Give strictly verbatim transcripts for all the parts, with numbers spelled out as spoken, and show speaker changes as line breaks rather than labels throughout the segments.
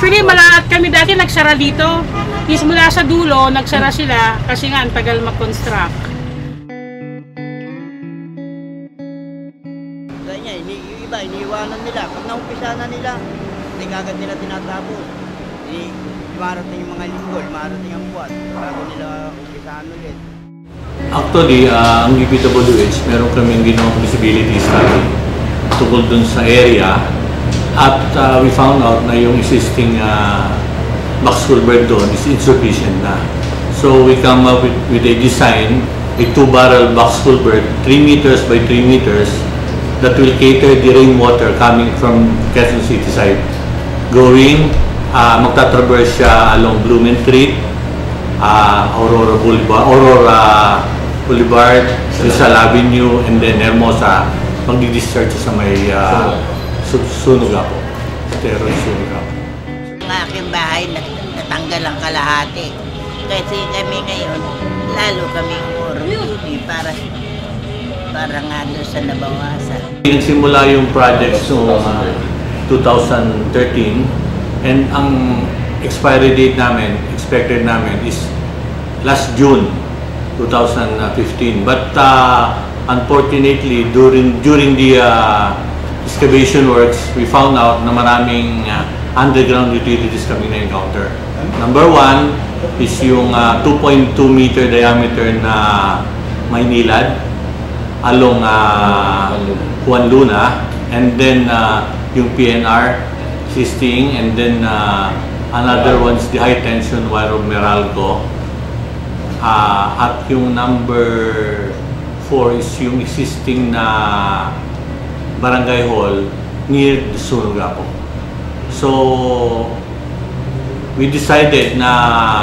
Actually, malalat kami dati nagsara dito. Is mula sa dulo, nagsara sila kasi nga ang tagal mag-construct.
Kanya, yung iba, iniiwanan nila. Pag naumpisa na nila, hindi kagad nila tinatapos. Marating yung mga linggo, marating ang buwan, bago nila umpisahan ulit.
Actually, uh, ang D P W H, meron kaming ginawang feasibility study tungkol dun sa area at uh, we found out na yung existing uh, box culvert doon is insufficient na. So we come up with, with a design, a two-barrel box culvert, three meters by three meters that will cater the rainwater coming from Quezon City side. Going, uh, magtatraverse siya along Blumentritt, uh, Aurora Boulevard, Aurora Boulevard, Rizal Avenue, and then Hermosa, magdi-discharge sa may uh, Sunugapo, Terrace Sunugapo.
Ang aking bahay natanggal ang kalahati. Kasi kami ngayon, lalo kami umurumi para, para nga doon sa nabawasan.
Nagsimula yung project noong uh, two thousand thirteen and ang expiry date namin, expected namin is last June two thousand fifteen. But uh, unfortunately, during during the uh, excavation works, we found out na maraming uh, underground utilities kami na-encounter. Number one is yung uh, two point two meter diameter na Maynilad along uh, Juan Luna, and then uh, yung P N R existing, and then uh, another one is the high tension wire of Meralco. Uh, at yung number four is yung existing na barangay hall near the Sunugapo. So, we decided na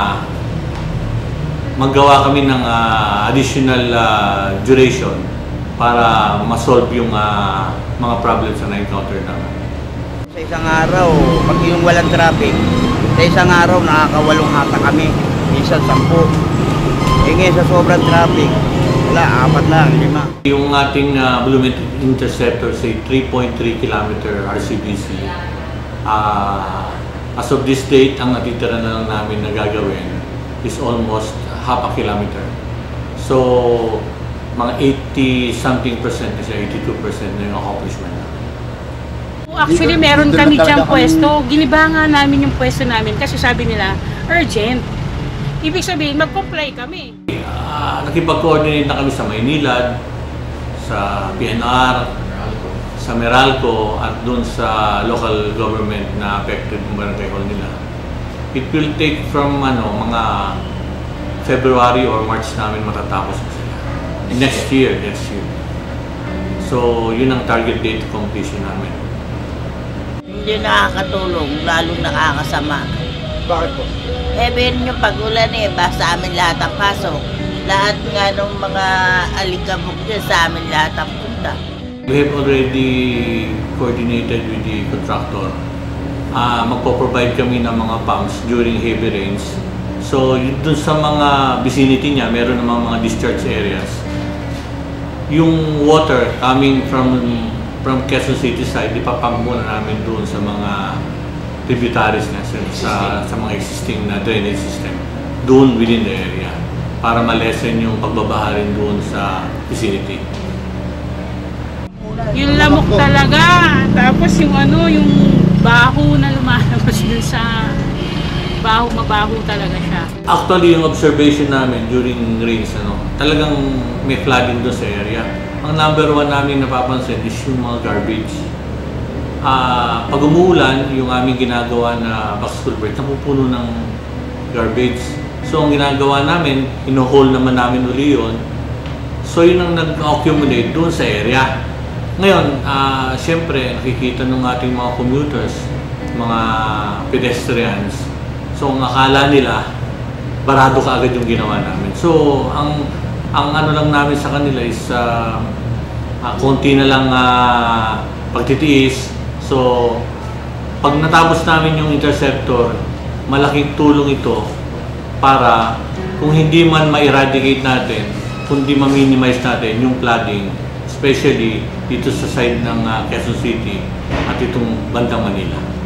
maggawa kami ng uh, additional uh, duration para ma-solve yung uh, mga problems na na-encounter namin.
Sa isang araw, pag yung walang traffic, sa isang araw nakakawalong hata kami, minsan sampu. E ngayon sa sobrang traffic, wala, apat na, lima.
Yung ating uh, Blumentritt Interceptor, say three point three kilometer R C B C, uh, as of this date, ang natitira na lang namin na gagawin is almost half a kilometer. So, mga eighty something percent na siya, eighty-two percent na yung accomplishment.
Actually, meron kami diyang pwesto. Ginibangan namin yung pwesto namin kasi sabi nila, urgent. Ibig sabihin, mag-comply kami.
Uh, Nakipag-coordinate na kami sa Maynilad, sa P N R, sa Meralco, at dun sa local government na affected ng barangay hall nila. It will take from ano, mga February or March namin matatapos na sila. Next year, next year. So, yun ang target date completion namin.
Hindi nakakatulong, lalong nakakasama.
Bakit po?
Eh, meron yung pag-ulan eh, basta amin lahat ang pasok. Lahat nga ng mga alikabok dyan, sa amin lahat ang punta.
We have already coordinated with the contractor. Uh, magpo-provide kami ng mga pumps during heavy rains. So, dun sa mga vicinity niya, meron namang mga discharge areas. Yung water coming from from Quezon City side, ipapump muna namin doon sa mga tributaries na sa, sa mga existing na drainage system doon within the area para ma-lessen yung pagbabaha rin doon sa vicinity.
Yung lamok talaga, tapos yung ano, yung baho na lumalabas dun sa baho, mabaho talaga siya.
Actually, yung observation namin during rains, ano, talagang may flooding doon sa area. Ang number one namin napapansin is yung mga garbage. Uh, pag umuulan, yung aming ginagawa na box culvert, napupuno ng garbage. So, ang ginagawa namin, ino-haul naman namin uli yun. So, yun ang nag-accumulate doon sa area. Ngayon, uh, siyempre, nakikita ng ating mga commuters, mga pedestrians. So, ang akala nila, barado ka agad yung ginawa namin. So, ang ang ano lang namin sa kanila is uh, uh, konti na lang uh, pagtitiis. So, pag natapos namin yung interceptor, malaking tulong ito para kung hindi man ma-eradicate natin, kundi ma-minimize natin yung flooding, especially dito sa side ng uh, Quezon City at itong bandang Manila.